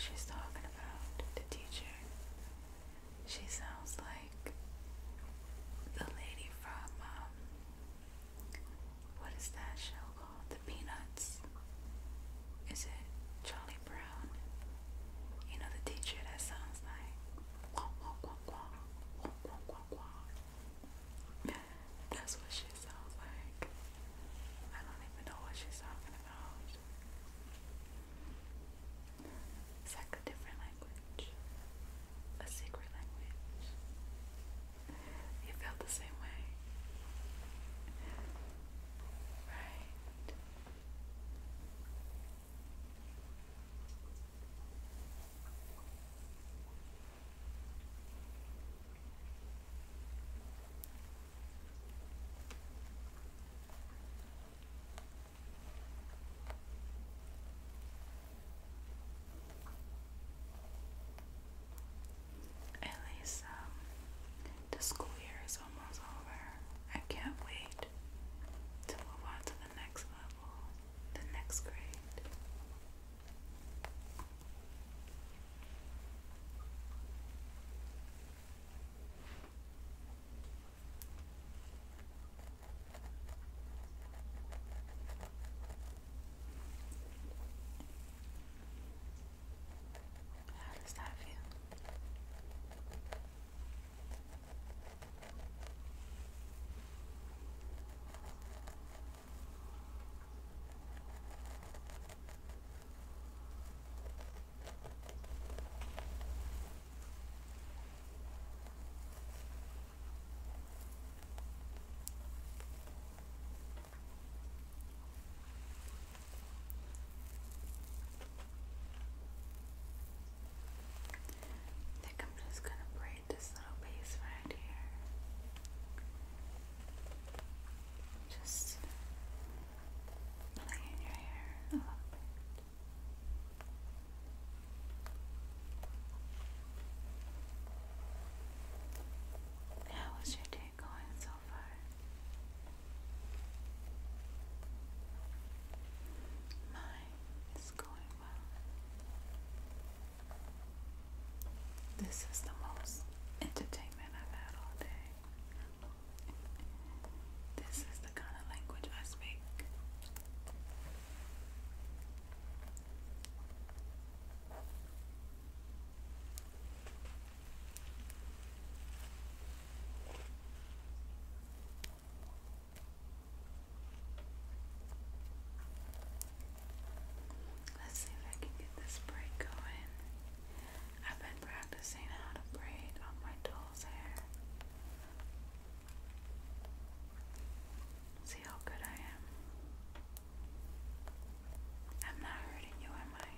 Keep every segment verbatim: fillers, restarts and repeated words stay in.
she's talking about, the teacher. She sounds like the lady from, um, what is that show called? The Peanuts. Is it Charlie Brown? You know, the teacher that sounds like, wah, wah, wah, wah, wah, wah, wah, wah. That's what she sounds like. I don't even know what she's talking about. It's like a different language. A secret language. You felt the same way? Right. At least um, the school year is almost over. I can't wait to move on to the next level, the next grade. How does that feel? I think I'm just gonna braid this little piece right here. Just play in your hair a little bit. How was your day going so far? Mine is going well. This is the most entertainment I've had all day. This is the kind of language I speak. Let's see if I can get this braid going. I've been practicing how to braid on my doll's hair. See how good I am. I'm not hurting you, am I?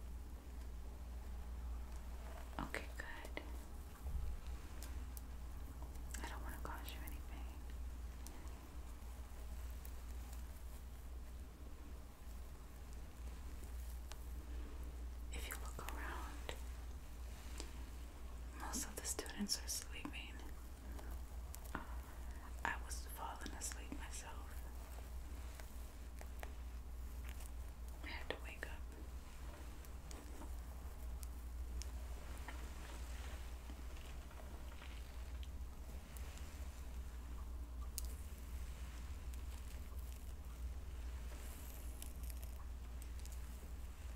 Okay, good. I don't want to cause you any pain. If you look around, most of the students are sleeping. I was falling asleep myself. I had to wake up.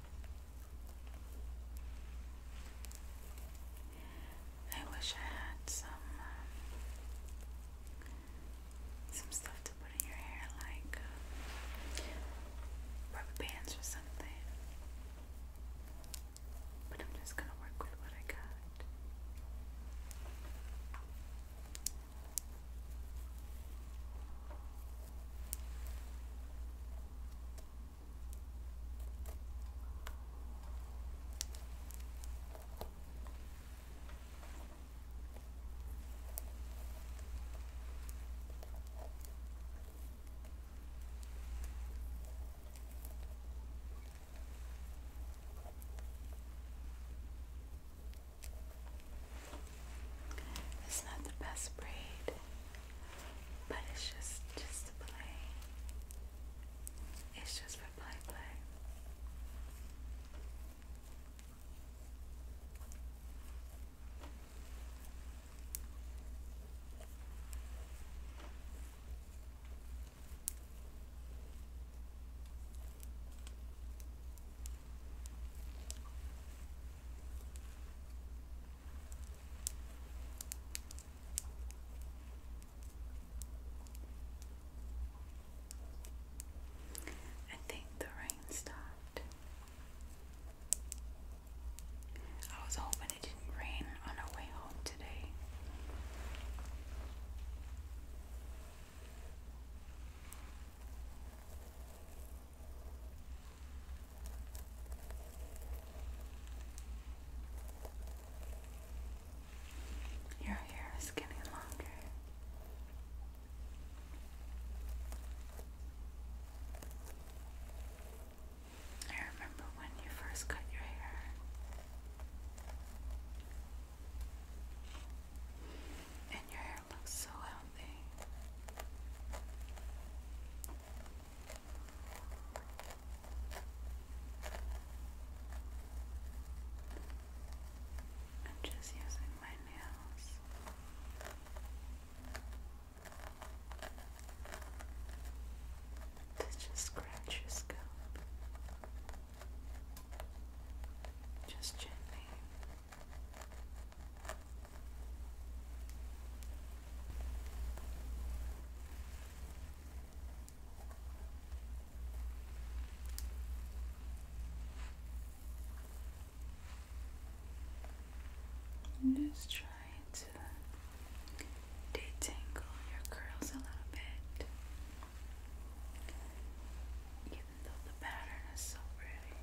I wish I had Just trying to detangle your curls a little bit. Even though the pattern is so pretty.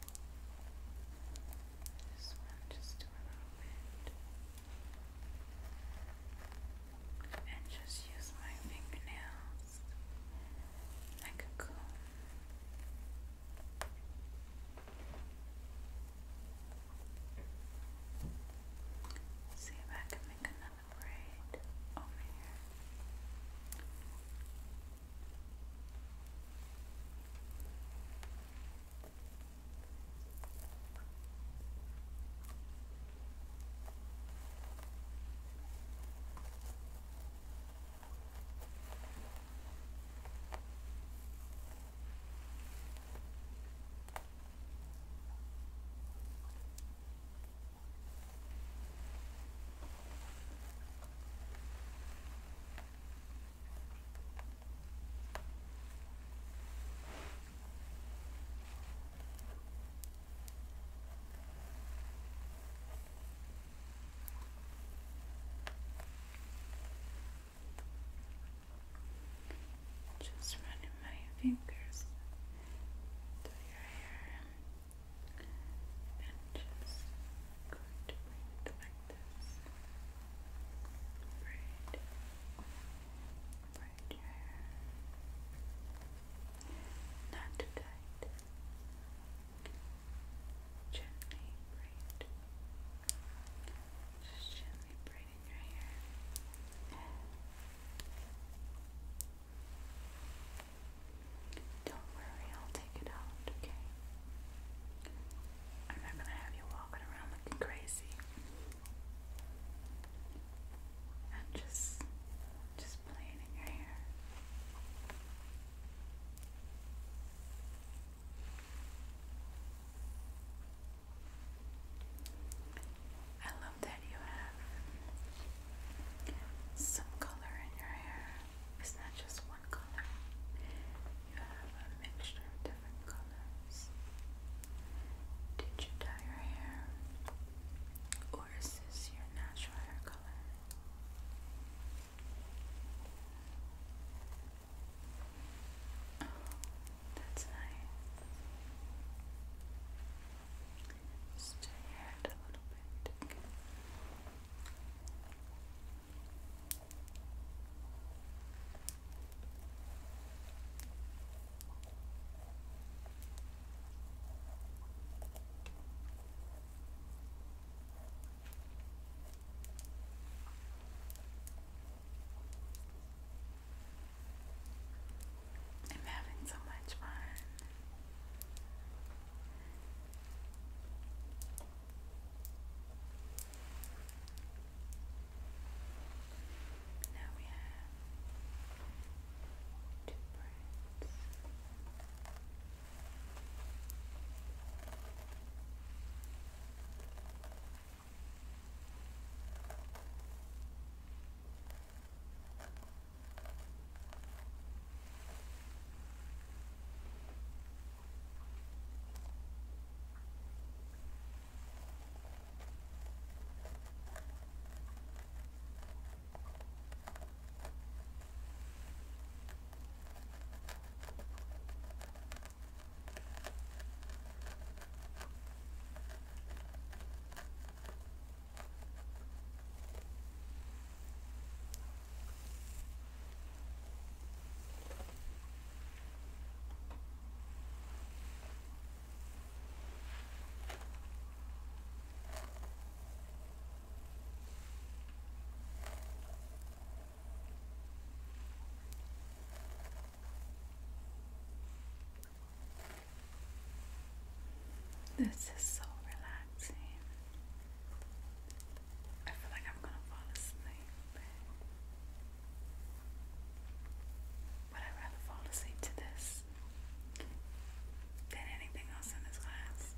Just want to just do a little bit. And just use my fingernails like a comb. See if I can make another braid over here. Just running my fingers through your hair and just going to braid it like this. Braid, braid your hair. Not too tight. Gently braid. Just gently braiding your hair. Don't worry, I'll take it out, okay? I'm not gonna have you walking around looking crazy. I'm just, just playing in your hair. I love that you have some color in your hair. It's not just one color. You have a mixture of different colors. Did you dye your hair? Or is this your natural hair color? Oh, that's nice. Just turn your head a little bit. Okay. I'm having so much fun. Now we have two braids. This is so relaxing. I feel like I'm gonna fall asleep. But I'd rather fall asleep to this than anything else in this class.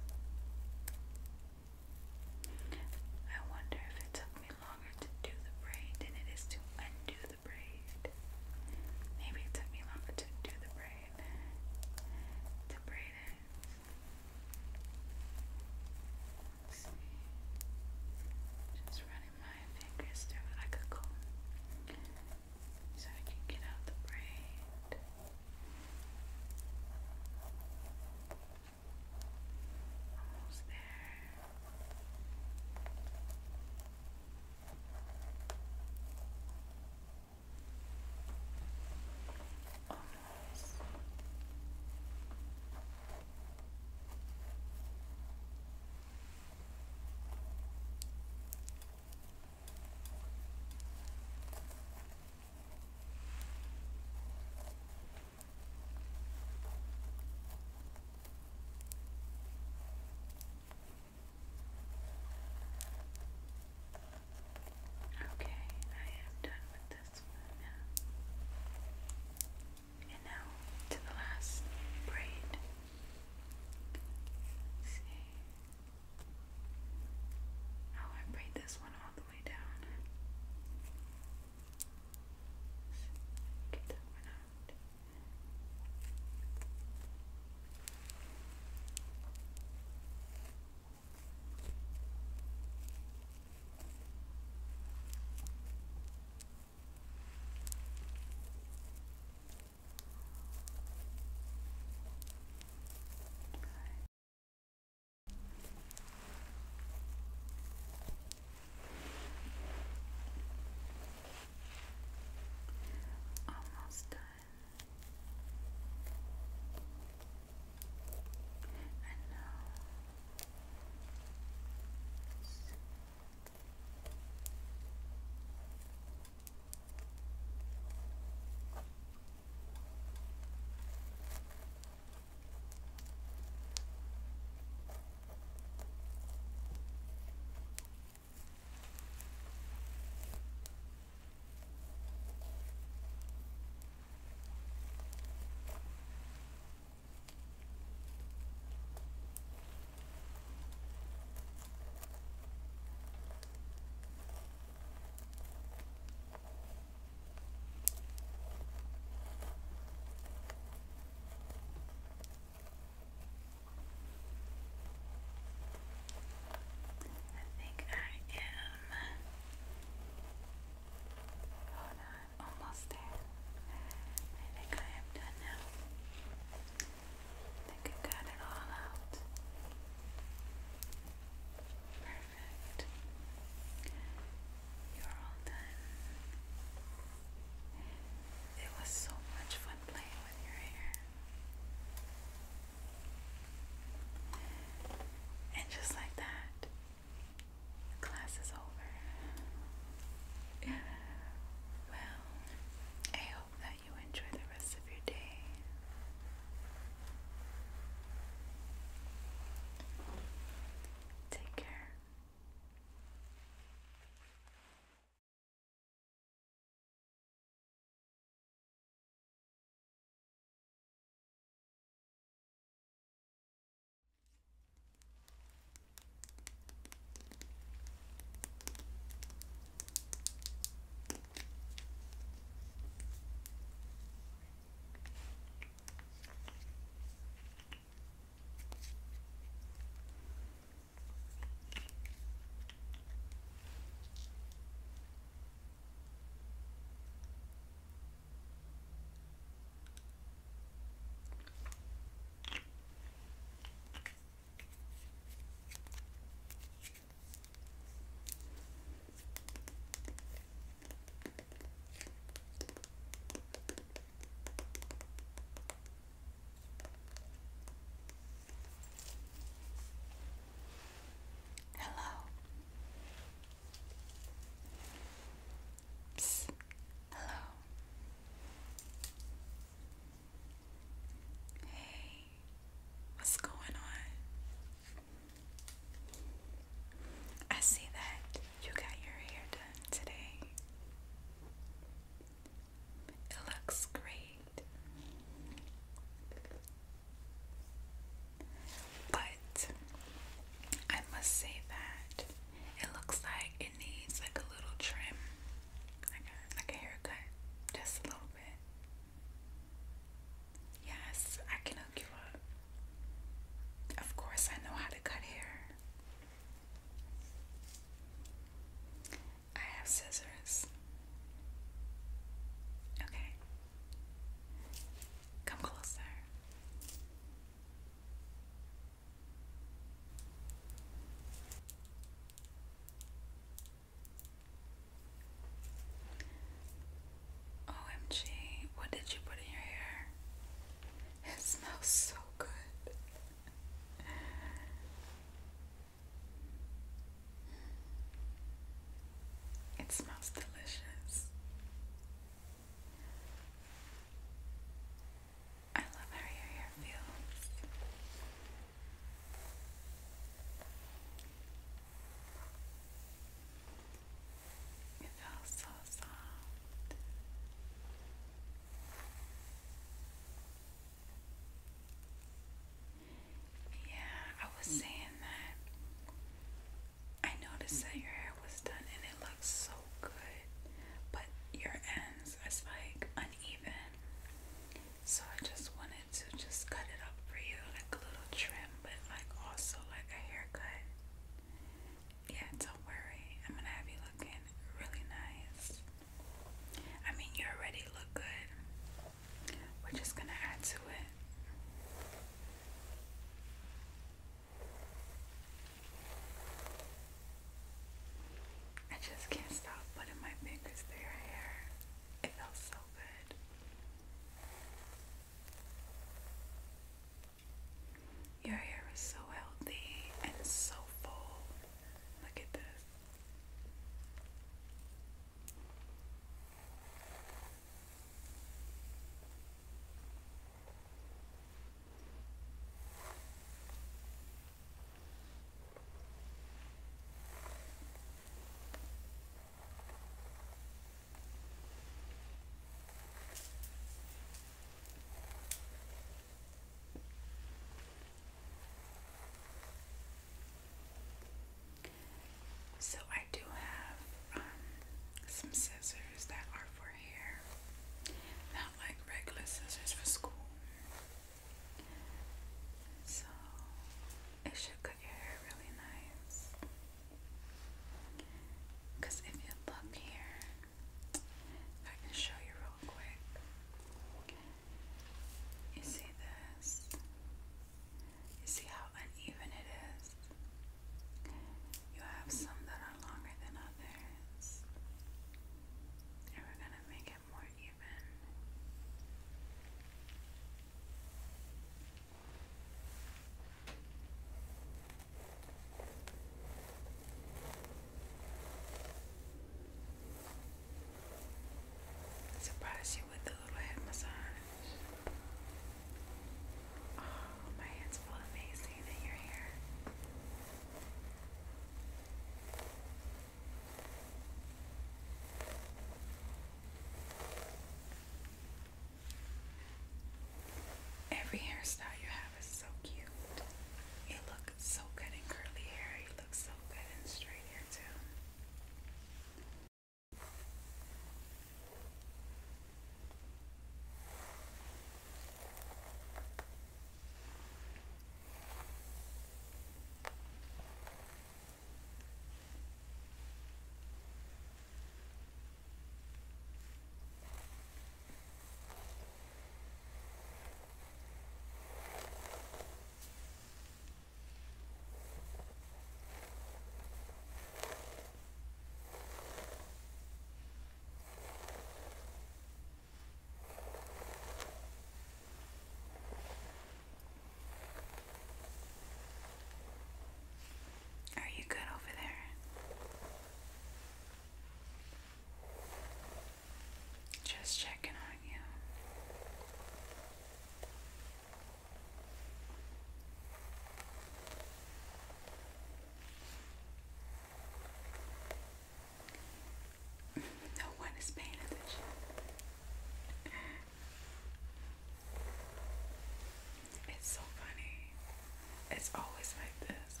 It's always like this.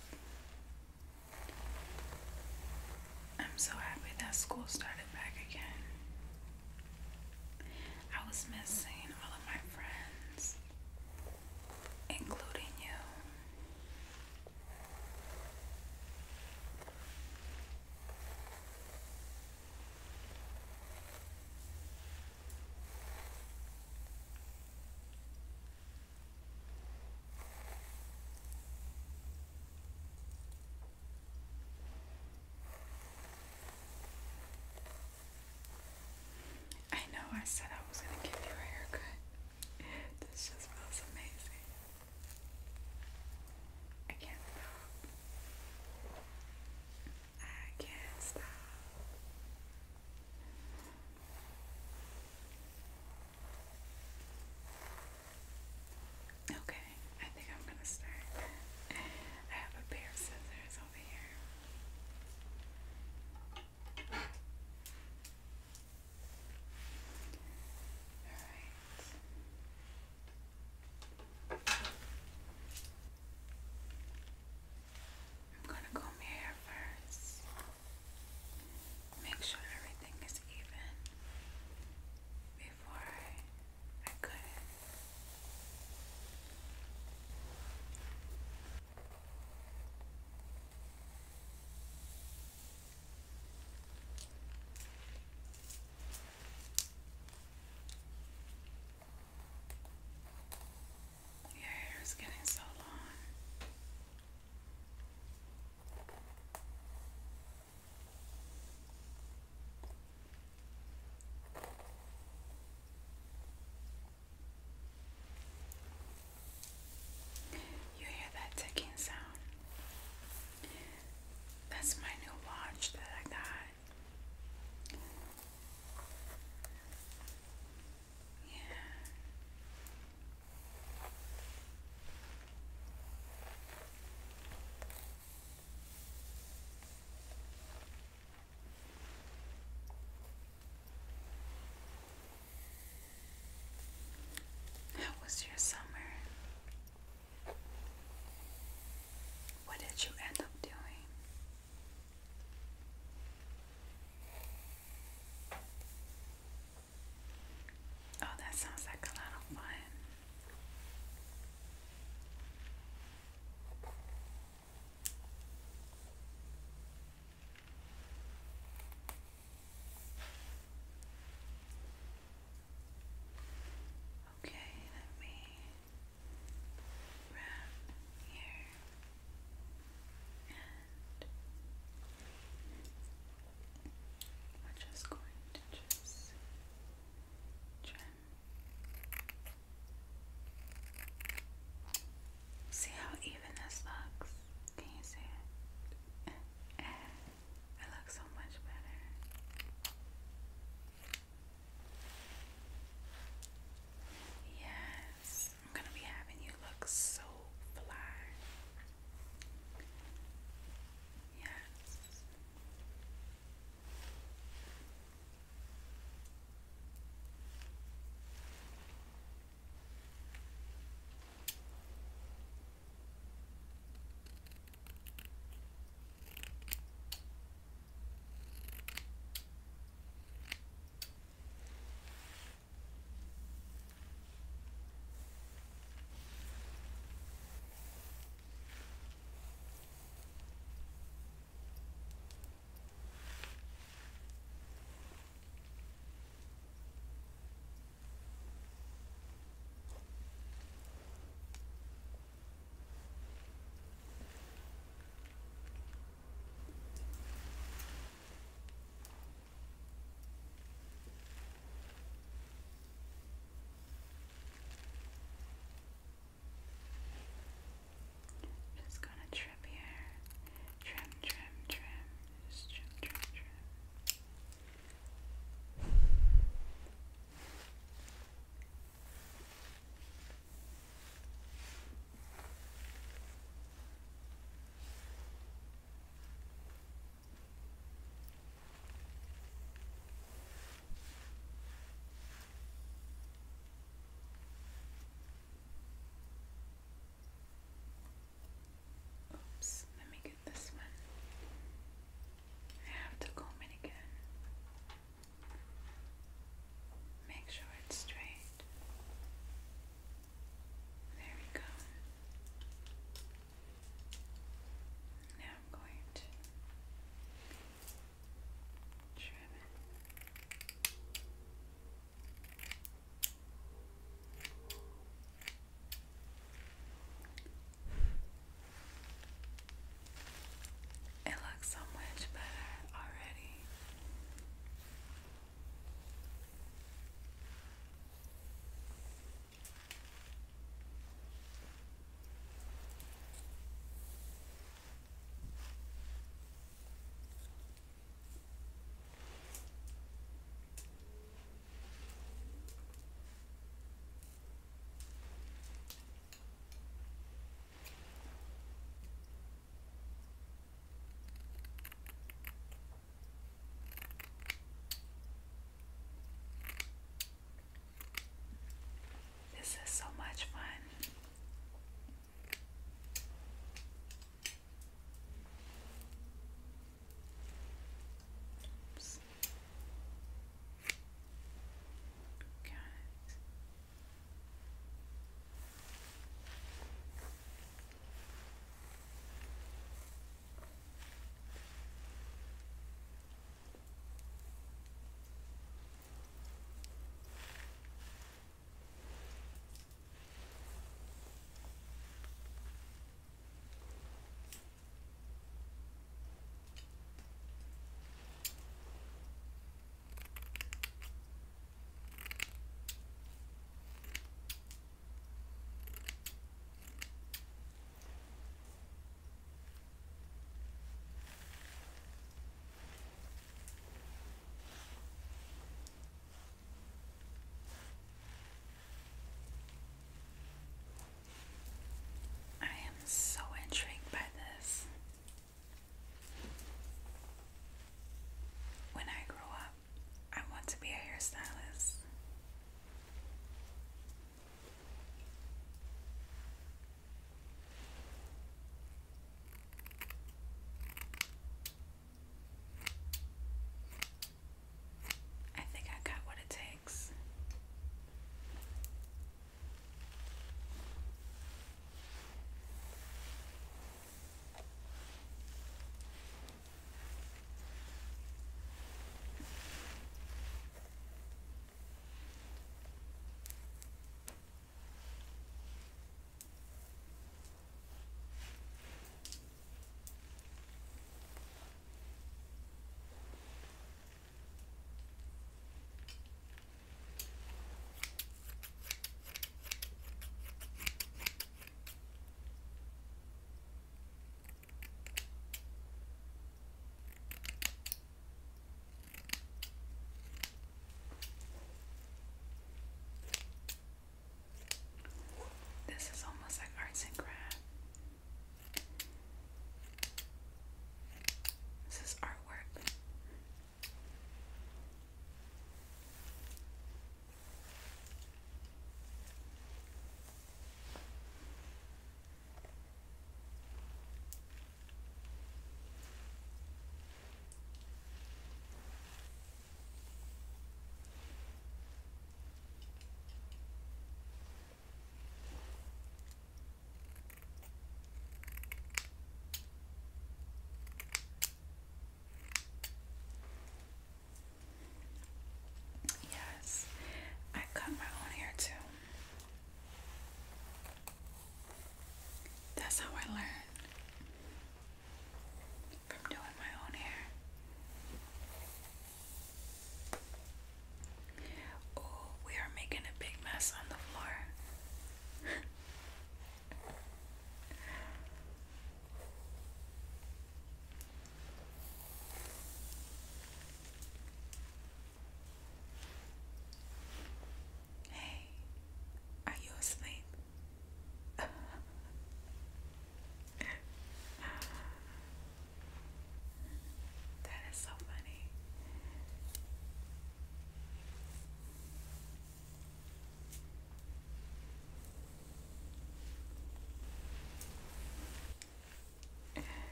I'm so happy that school started back again. I was missing all of my friends, including you. I know I said I was gonna give you a haircut. This just feels amazing. I can't stop. I can't stop. Okay, I think I'm gonna start. I have a pair of scissors over here. Alright. I'm gonna comb your hair first. Make sure everything is even before I, I cut it. Your hair is getting so long. You hear that ticking sound? That's my new watch that I got. Yeah. How was your summer? What did you end up doing? Oh, that sounds like a lot of fun. Okay, let me wrap here and we're just going to just trim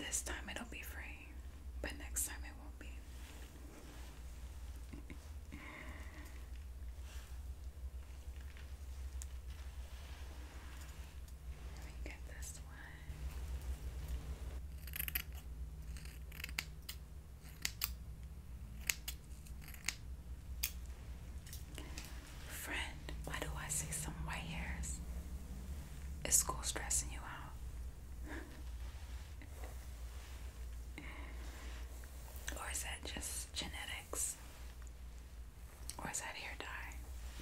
this time it'll be free, but next time it won't be. Let me get this one. Friend, why do I see some white hairs? Is school stressing you out? Or is that just genetics? Or is that hair dye?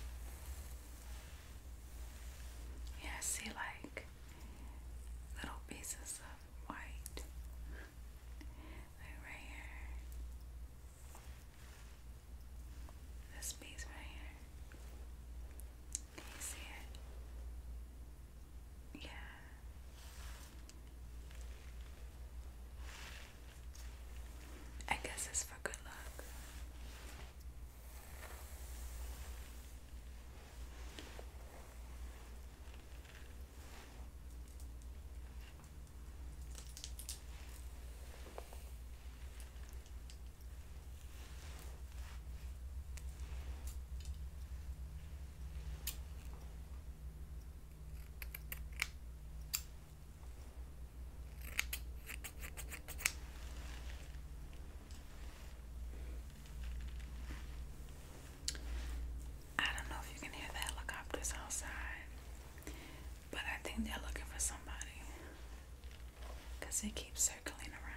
Yeah, I see like little pieces of white. Like right here. This piece right here. Can you see it? Yeah. I guess it's for good luck. I don't know if you can hear the helicopters outside, but I think they're looking for somebody because they keep circling around.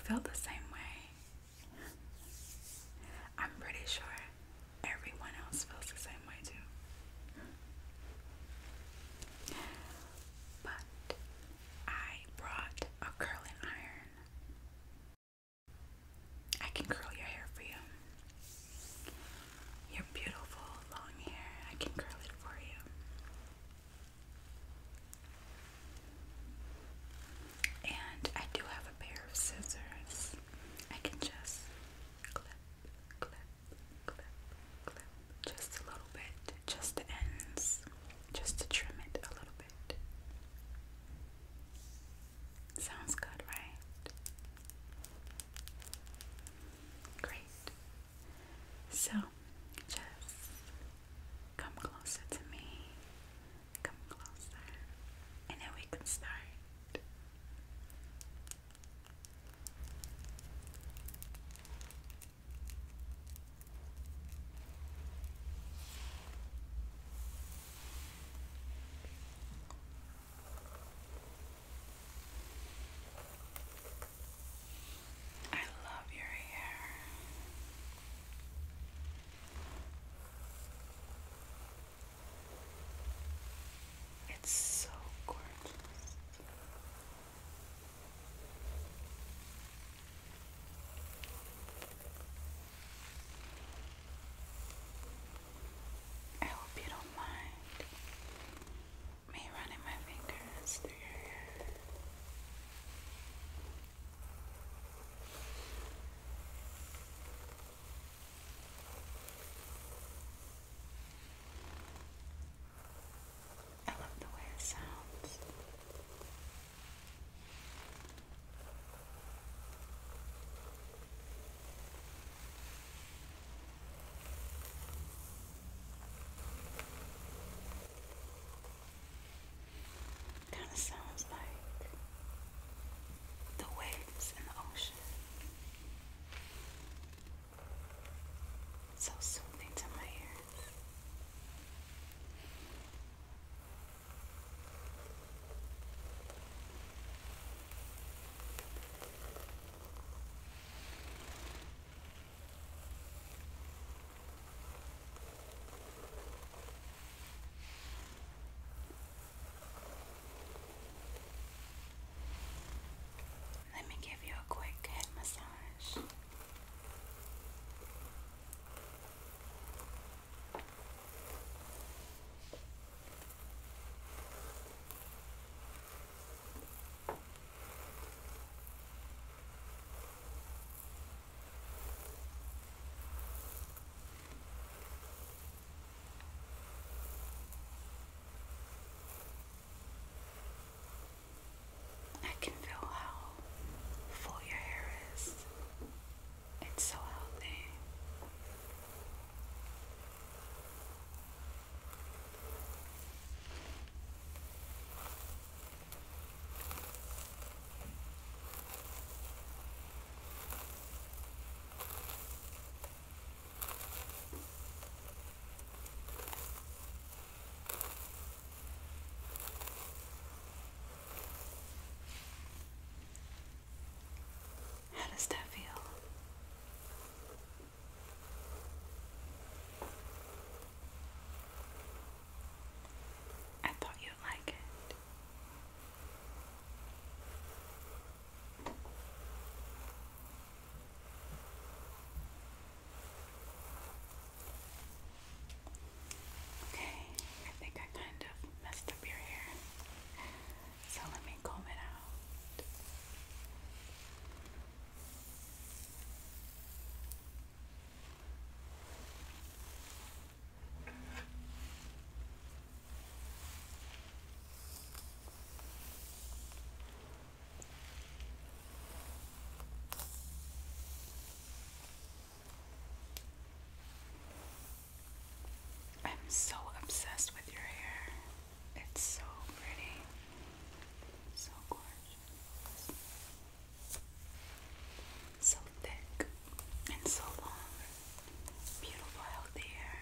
feel the same way. I'm pretty sure everyone else feels the same way too. But I brought a curling iron. I can curl your hair for you. Your beautiful long hair, I can curl it for you. And I do have a pair of scissors. I can just clip, clip, clip, clip, just a little bit, just the ends, just to trim it a little bit. Sounds good, right? Great. So, just come closer to me. Come closer. And then we can start. I love your hair. It's so gorgeous. I hope you don't mind me running my fingers through your hair. I love the way it sounds. Kind of sounds like the waves in the ocean. So soothing to my ears. Let me give you a quick head massage. I can feel how full your hair is. It's so healthy. How does that feel? I thought you'd like it. Okay, I think I kind of messed up your hair. So let me comb it out. I'm so obsessed with your hair. It's so pretty. So gorgeous. So thick and so long. Beautiful, healthy hair.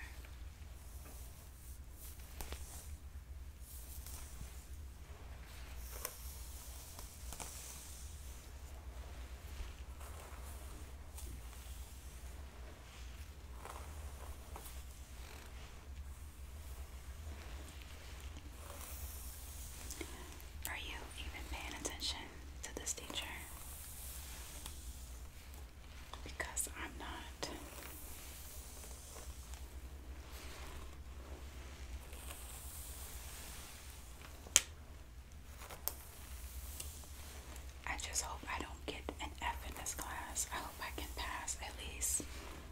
face.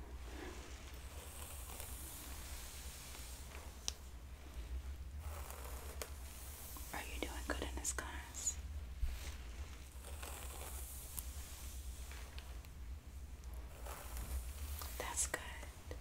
Are you doing good in this class? That's good.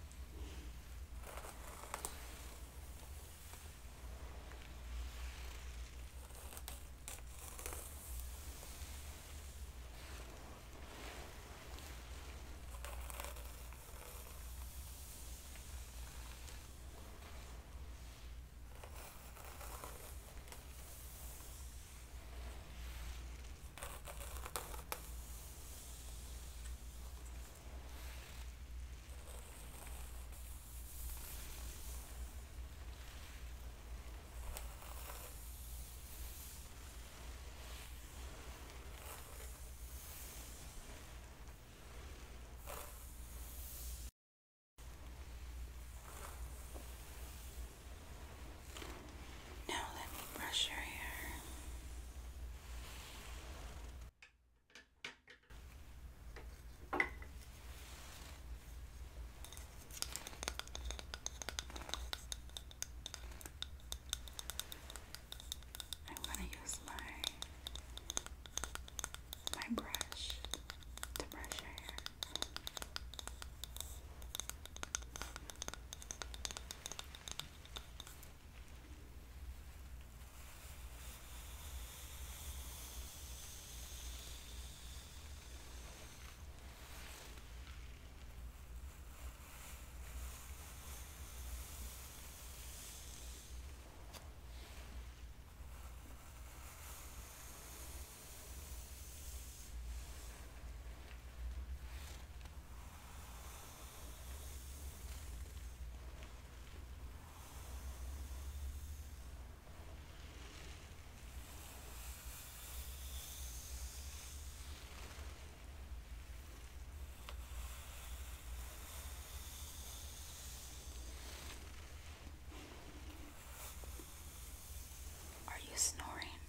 Brush your hair. I'm going to use my my brush to brush your hair. Are you snoring?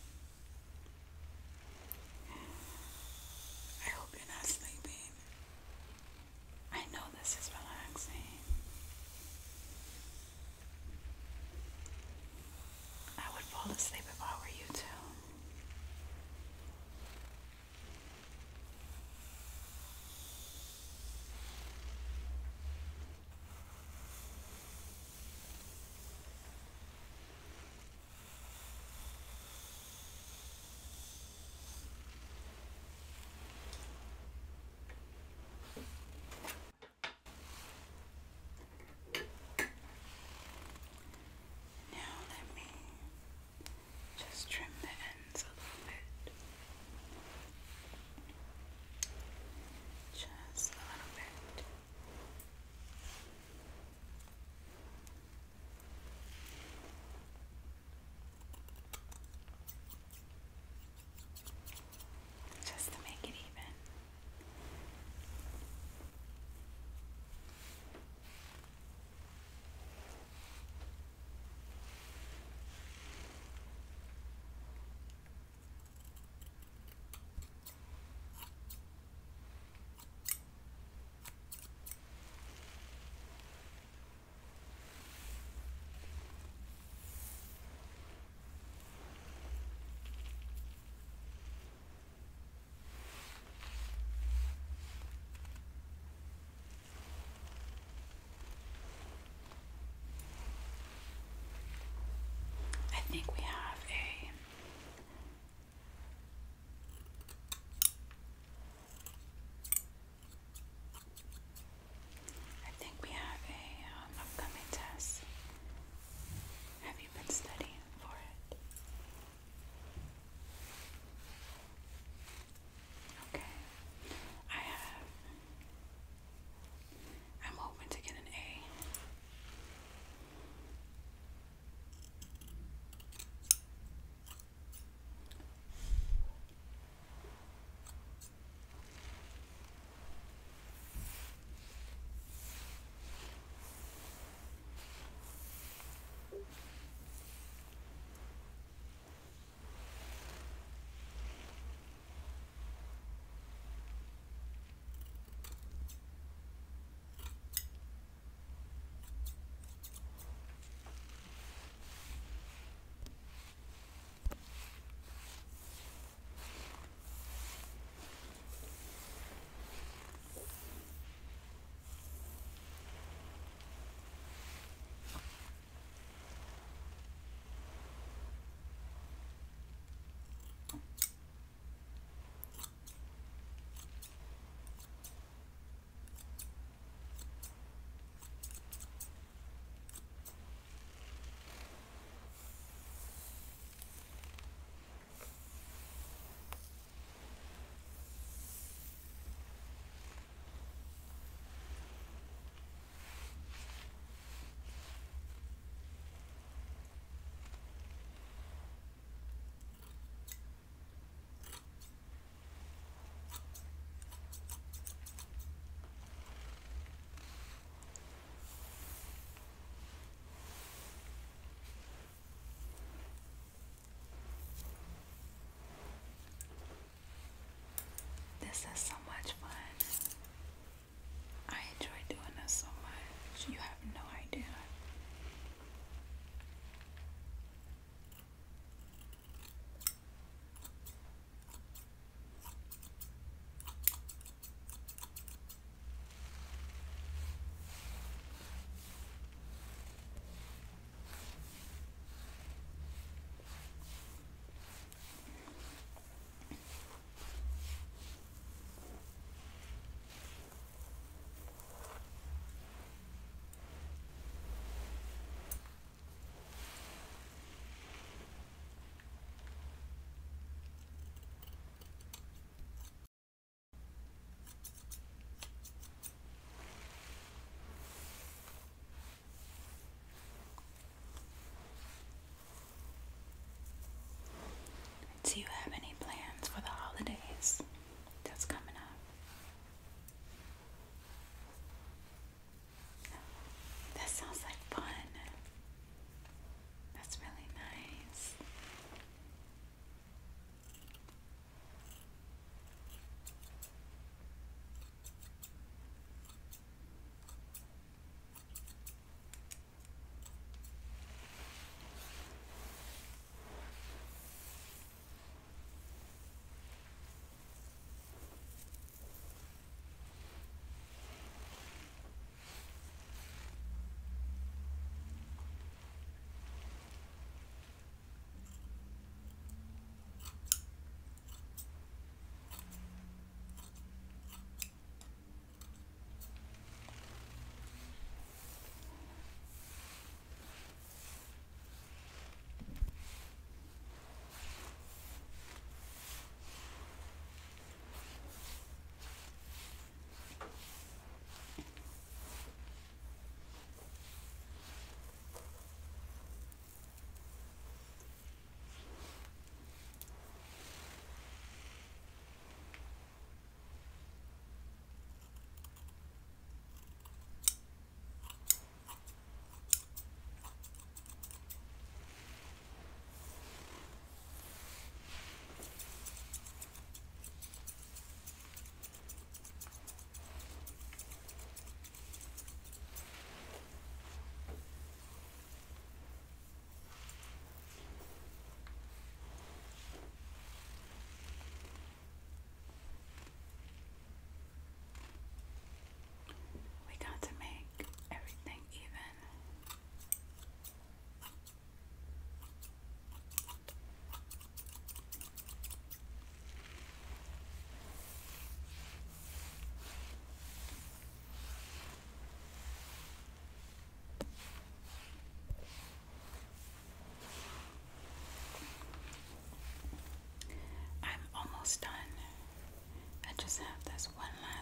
I hope you're not sleeping. I know this is relaxing. I would fall asleep if I were you too. Trim the ends a little bit. Just a little bit. Just to make it even. I think we have a I think we have a um, upcoming test. Have you been studying for it? Okay. I have. I'm hoping to get an A.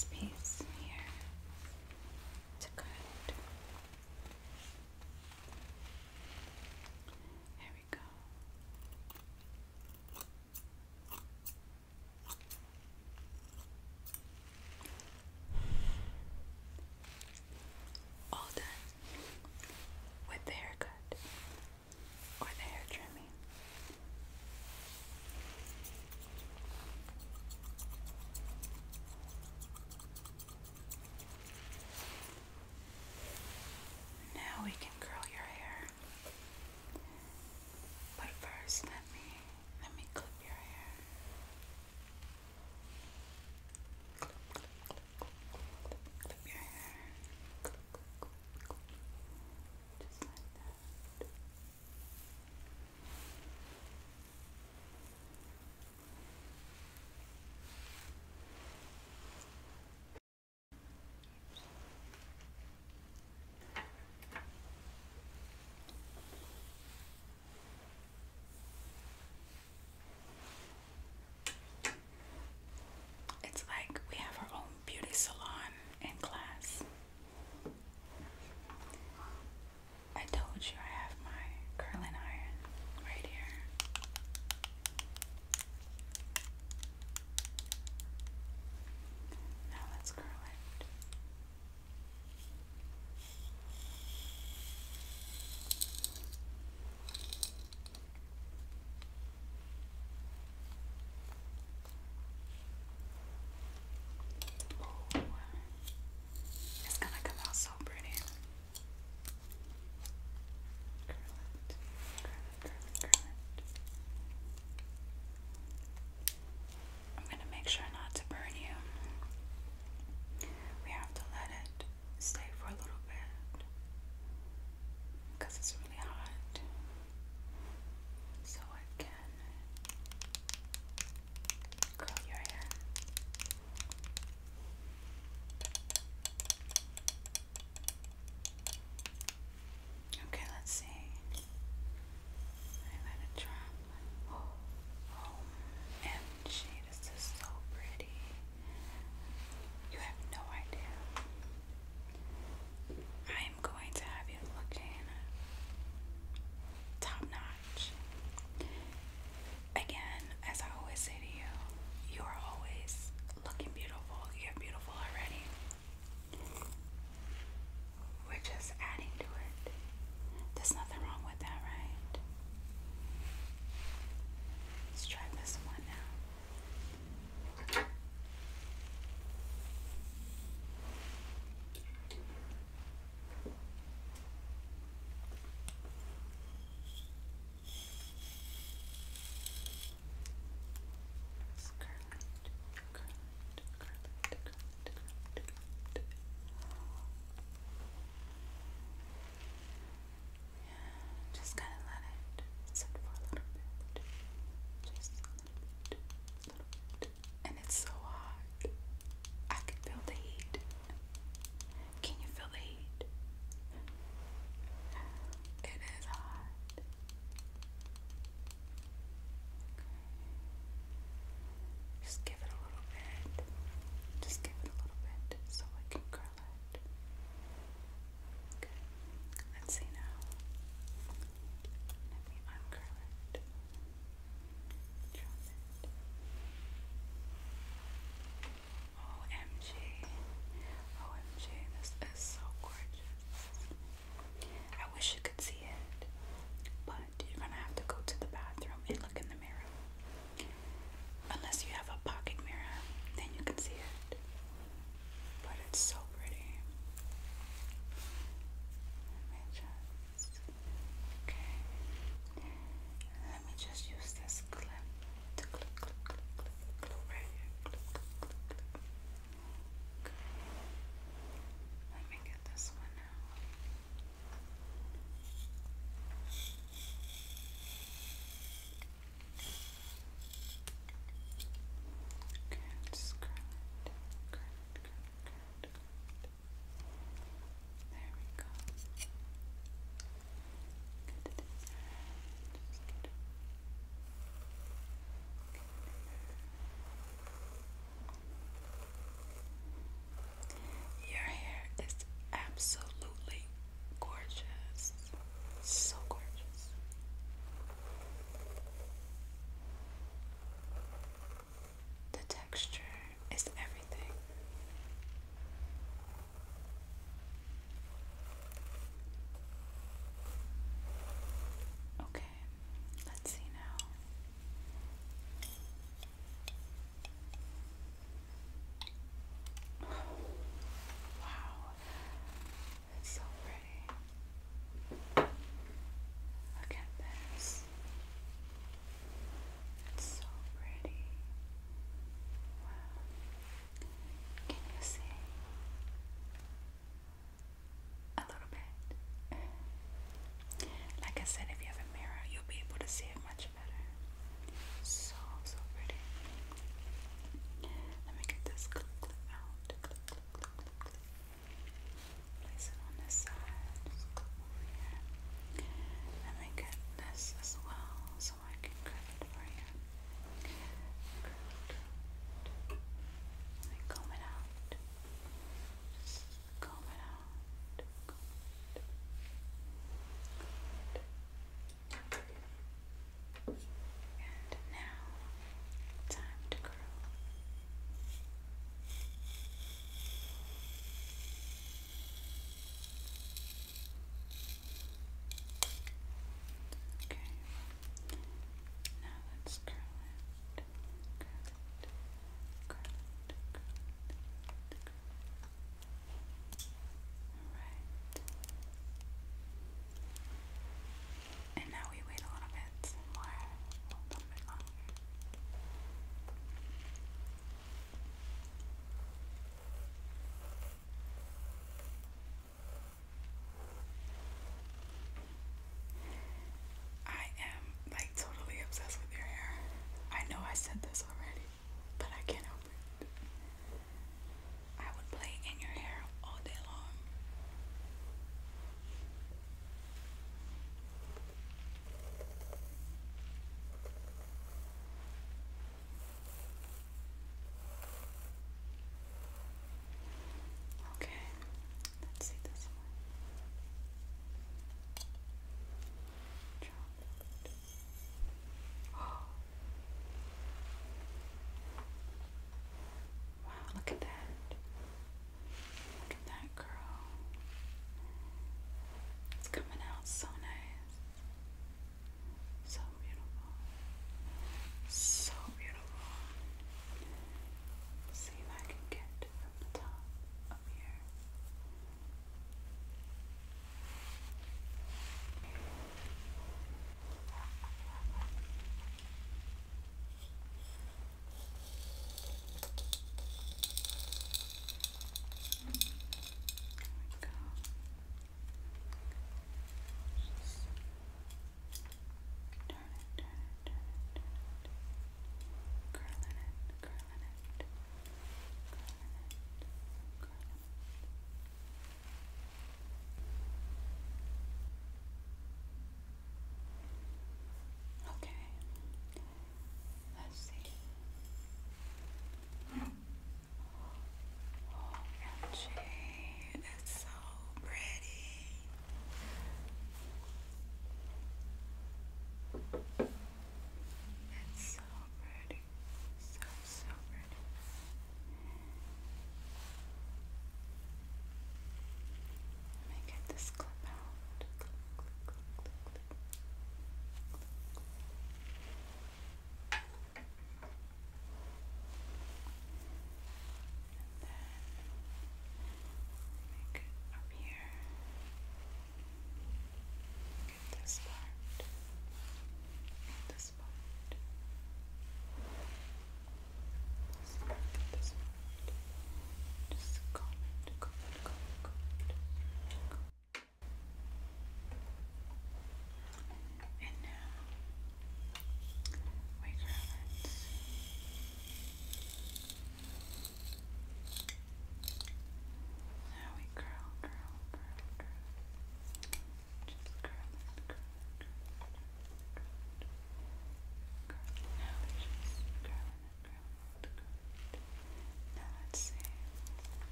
this piece here to cut. There we go. All done with the haircut or the hair trimming.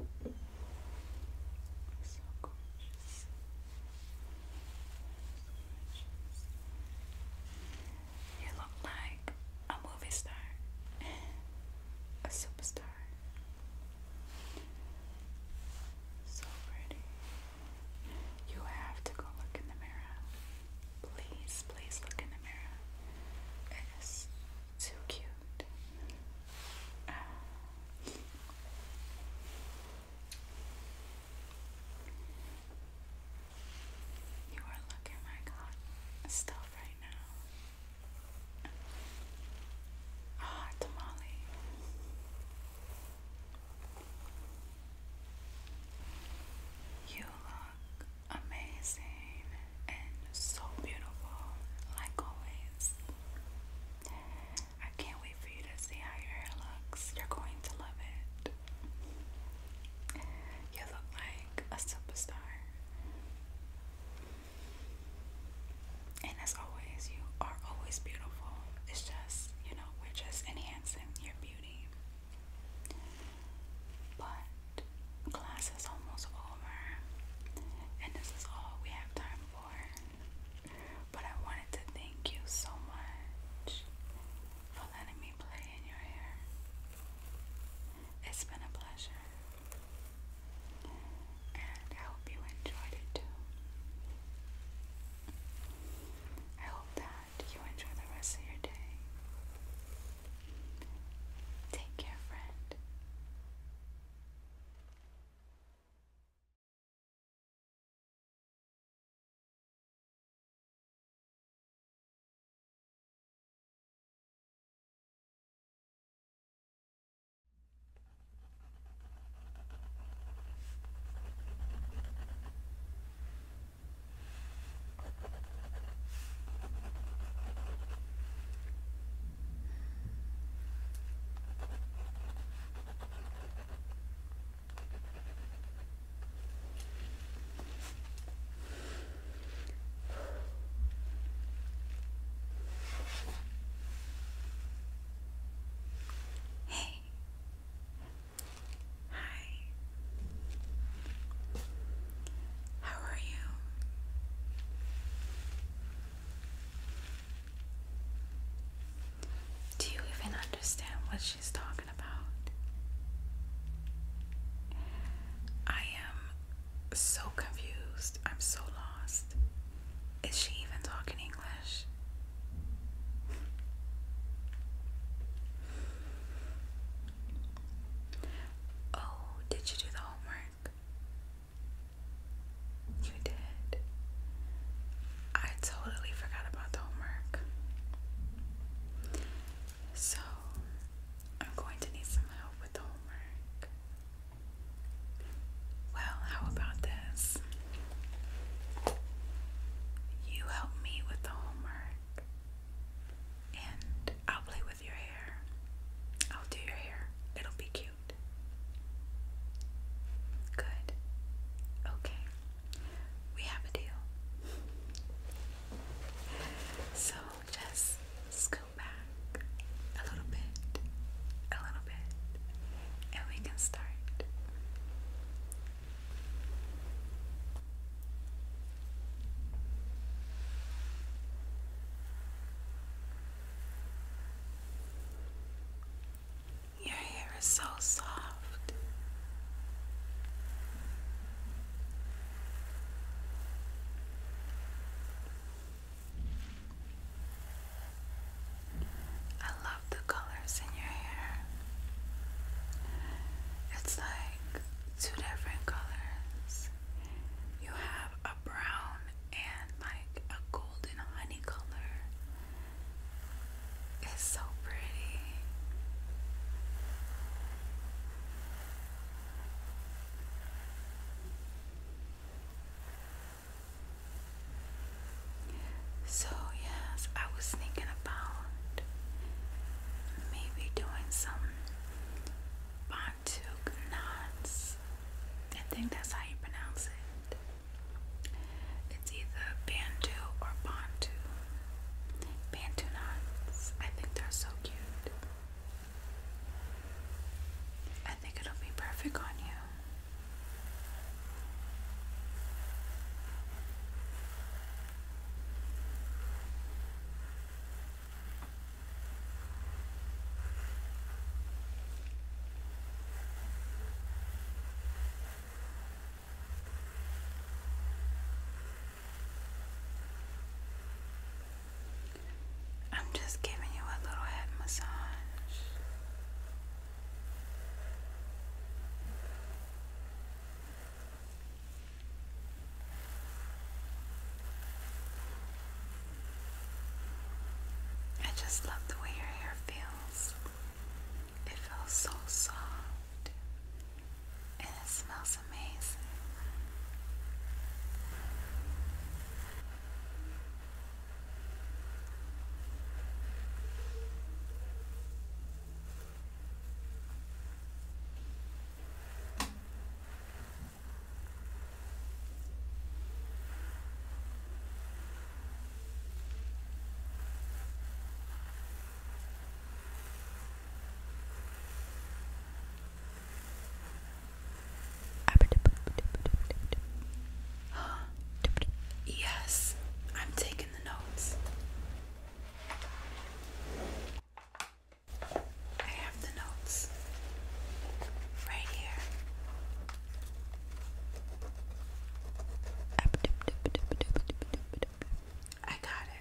So gorgeous. You look like a movie star, a superstar. So pretty. You have to go look in the mirror. Please, please look in the mirror. It is too cute. You are looking like hot stuff right now. A hot tamale. You look amazing and so beautiful, like always. I can't wait for you to see how your hair looks. You're going to love it. You look like a superstar. And as always, you are always beautiful. It's just, you know, we're just enhancing your beauty. But class is almost over, and this is all we have time for. But I wanted to thank you so much for letting me play in your hair. It's been a pleasure, and I hope you enjoyed it too. I hope that you enjoy the rest of your day. Take care, friend. Hey. Hi. How are you? Do you even understand what she's talking about? I am so confused. I'm so lost. Is she even talking English? Oh, did you do the homework? You did. I totally forgot about the homework. So, I'm going to need some help with the homework. Well, how about this? You help me with the homework, and I'll play with your hair. I'll do your hair. It'll be cute. Good. Okay. We have a deal. So just scoot back a little bit, a little bit, and we can start. Your hair is so soft. I love the colors in your hair. It's like two different colors. You have a brown and like a golden honey color. It's so pretty. So yes, I was thinking about maybe doing some Bantu knots. I think that's how you pronounce it. It's either Bantu or Bantu. Bantu knots. I think they're so cute. I think it'll be perfect on you. just love the way your hair feels. It feels so soft and it smells amazing. Yes, I'm taking the notes. I have the notes right here. I got it.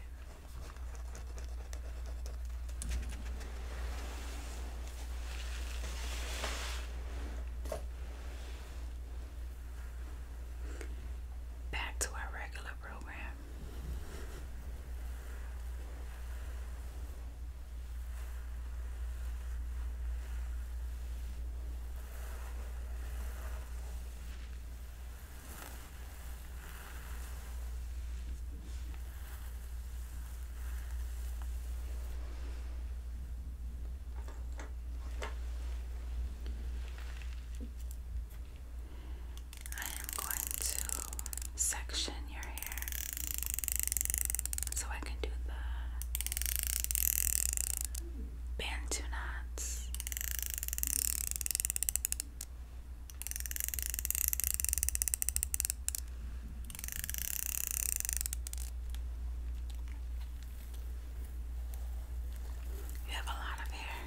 Back to our regular program. I am going to section your hair so I can do the Bantu knots. You have a lot of hair.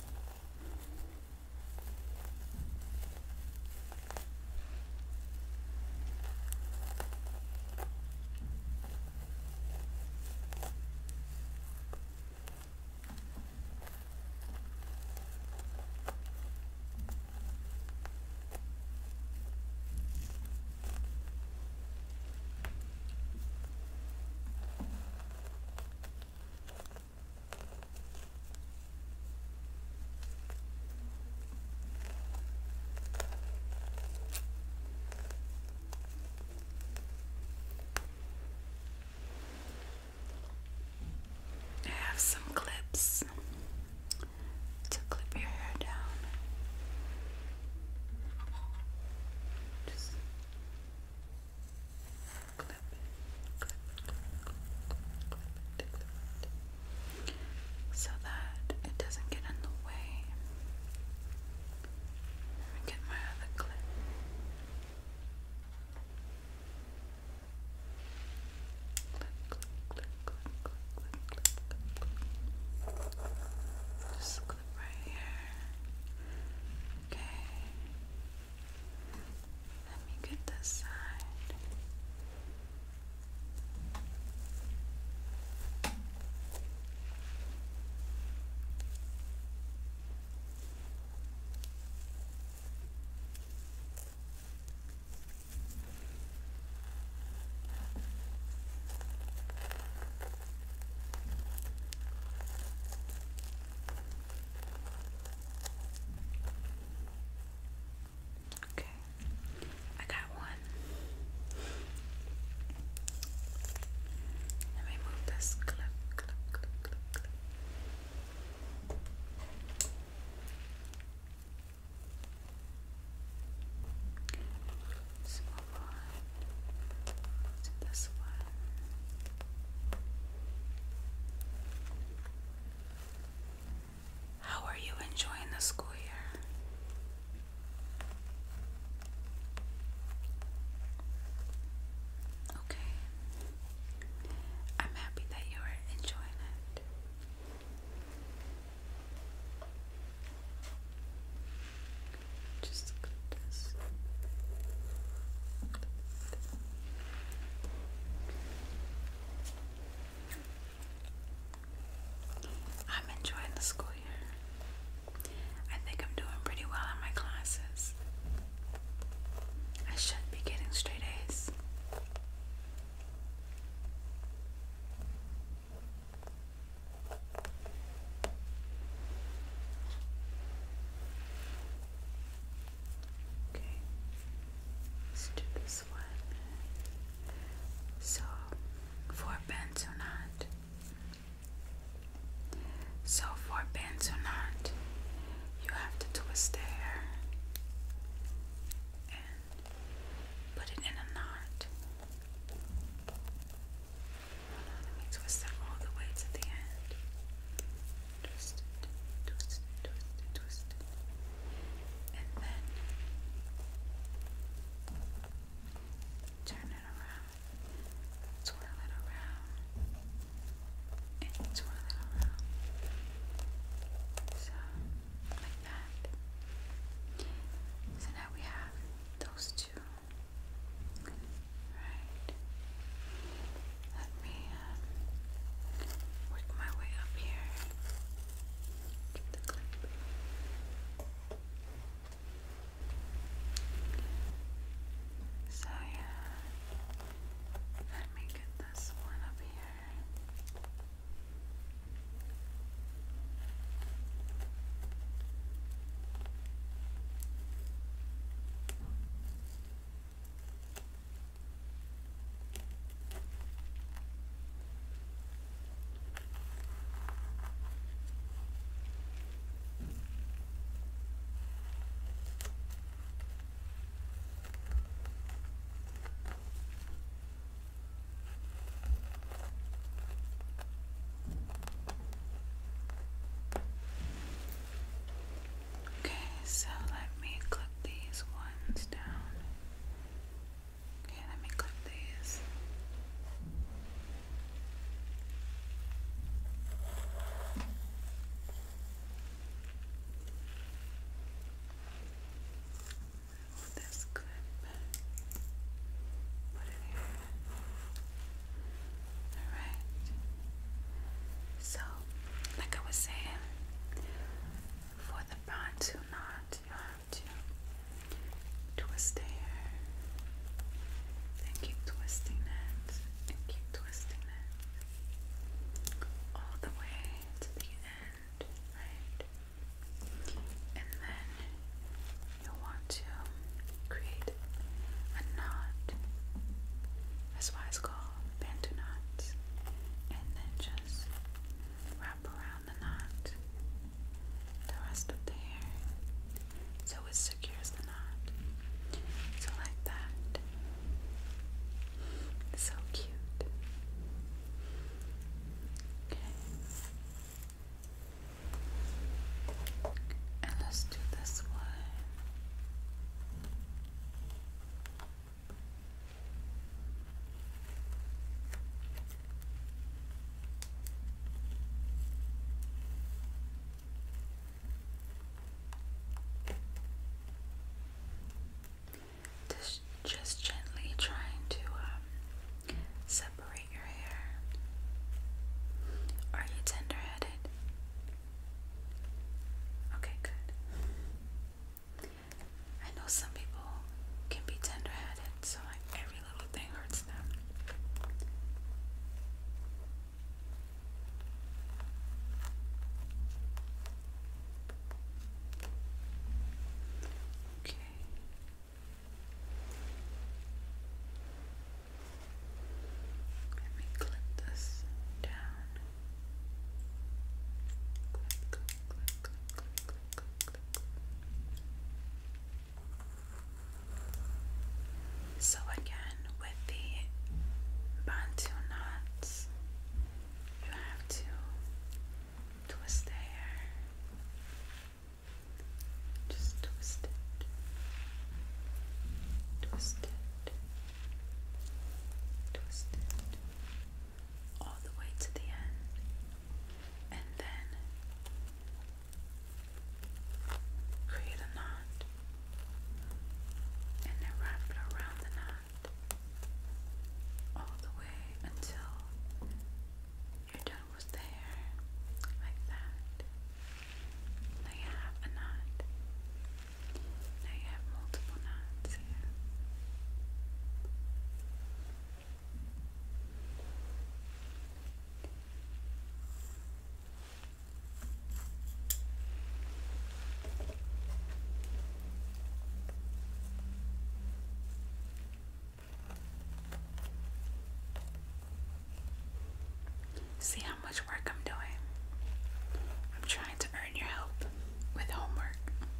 I have some clips to clip your hair down. Just clip it, clip it, clip it, clip it, clip it, so that it doesn't get in the way. Let me get my other clip. Clip, clip, clip, clip, clip, clip, clip, clip, clip. Just clip right here. Okay. Let me get this side. Okay, I got one. Let me move this clip, clip, clip, clip, clip. Let's move on to this one. How are you enjoying the school year? Okay. I'm happy that you are enjoying it. Just clip this. I'm enjoying the school year. I think I'm doing pretty well in my classes. I should be getting straight A's. twist it, twist it, all the way to the end, and then create a knot, and then wrap it around the knot, all the way until you're done with the hair, like that. Now you have a knot. Now you have multiple knots here. See how much work I'm doing? I'm trying to earn your help with homework.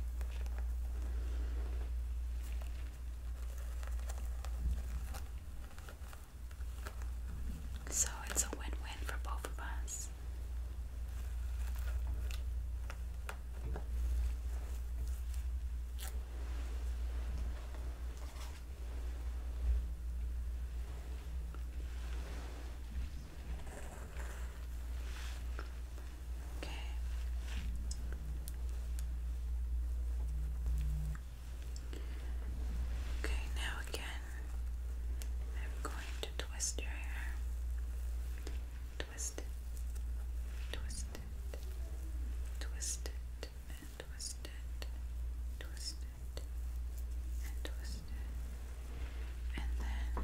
So it's a win-win for both of us. Okay. Okay, now again, I'm going to twist your hair. Twist it, twist it, twist it, and twist it, twist it, and twist it, and then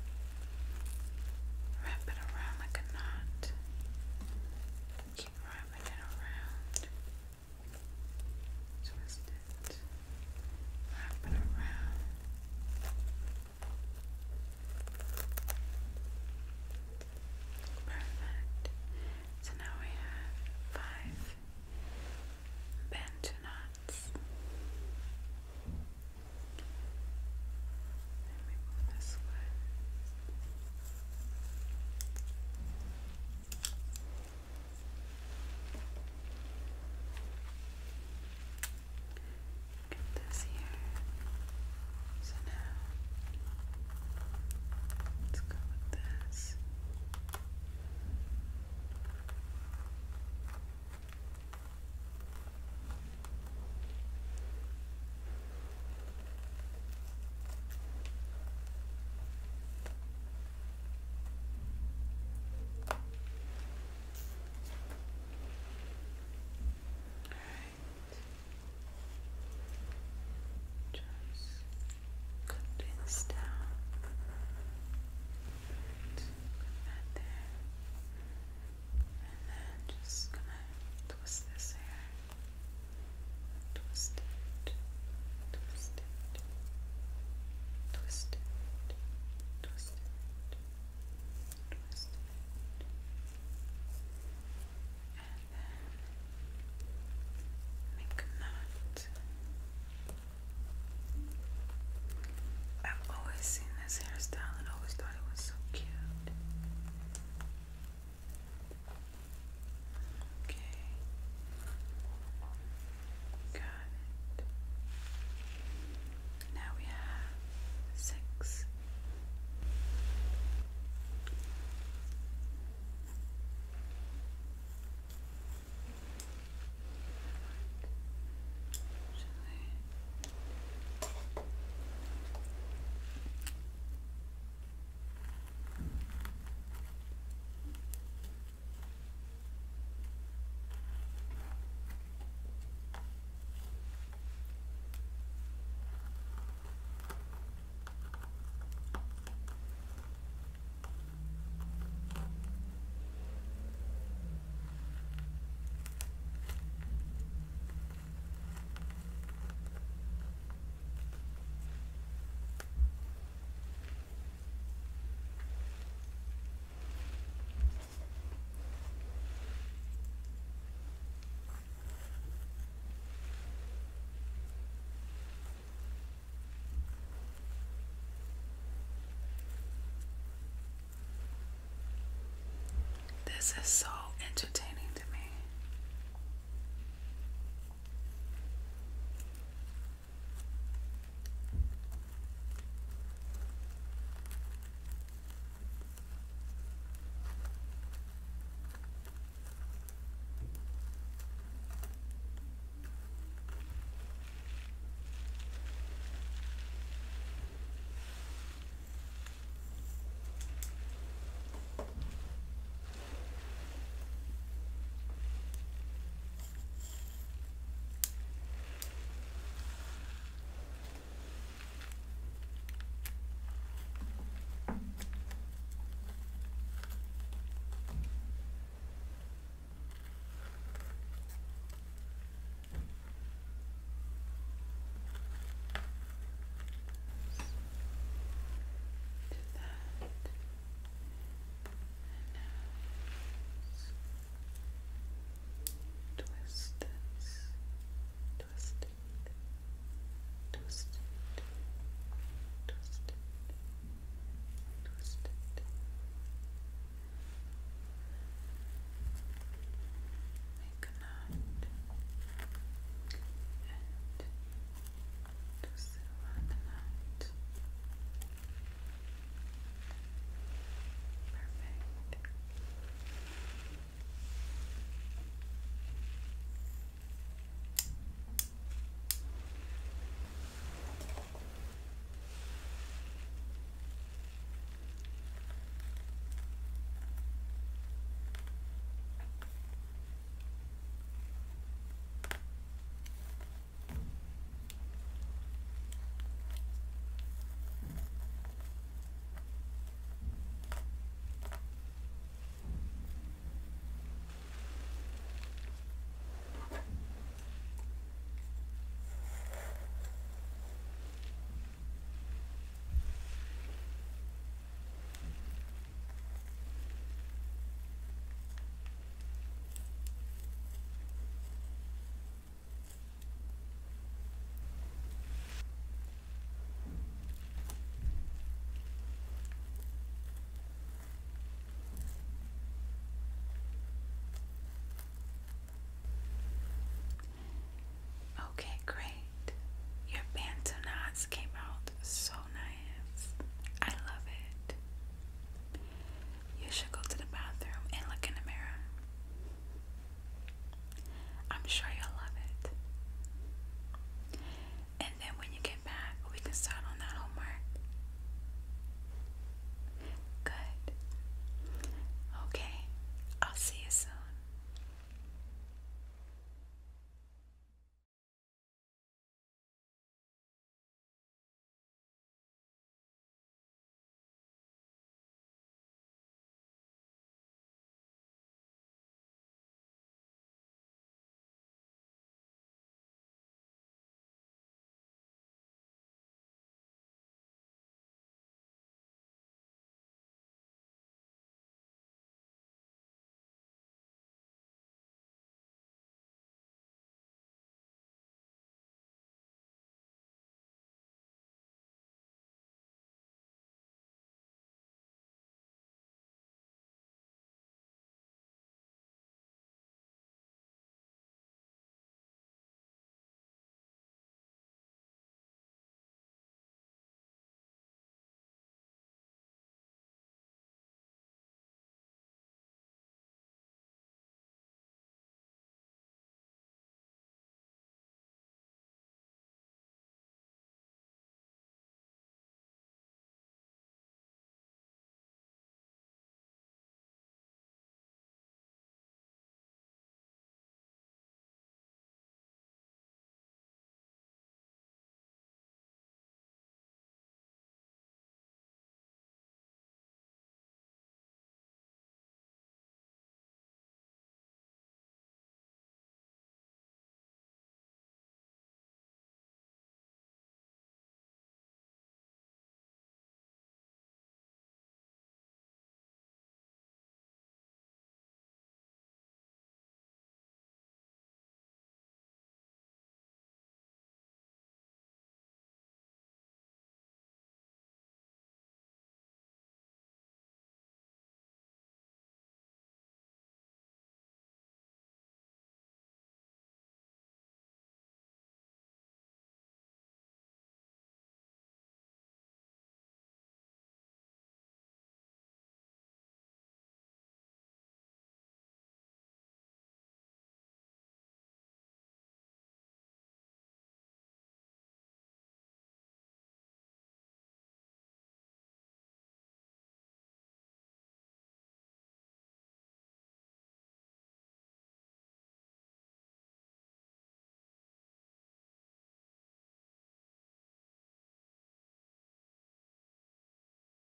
wrap it around like a knot. Keep wrapping it around. Twist it, wrap it around. Perfect. So now we have five Bantu knots. Let me move this way. Get this here. So now let's go with this. Just clip this down. Put that there. And then just gonna twist this hair. Twist it. Twist it. Twist it. Twist it. Twist it. And then make a knot. I've always seen this hairstyle and always thought it was so cute. Okay. Got it. Now we have six. This is so entertaining.